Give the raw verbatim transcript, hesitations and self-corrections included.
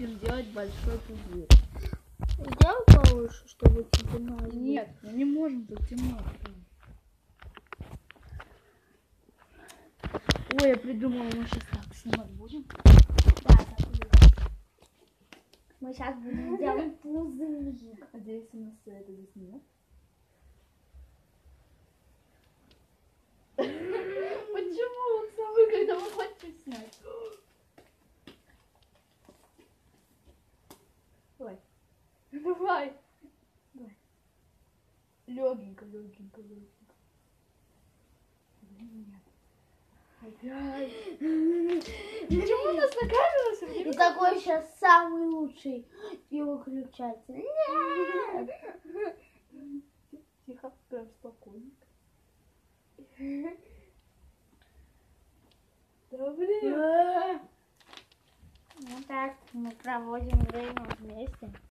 будем делать большой пузырь. Сделай получше, чтобы темно. Нет, мы не можем, тут темно. Ой, я придумала, мы сейчас так снимать будем. Да, так будет. Мы сейчас будем делать пузырик. А здесь у нас это здесь нет. Почему он самый, когда вы хотите снять? Давай. Давай. Давай. Легенько, легенько, легенько. Нет. Опять. Почему у нас на камеру все время? И такой сейчас самый лучший. И выключатель. Нет. Тихо, прям спокойно. Да блин. Вот так мы проводим время вместе.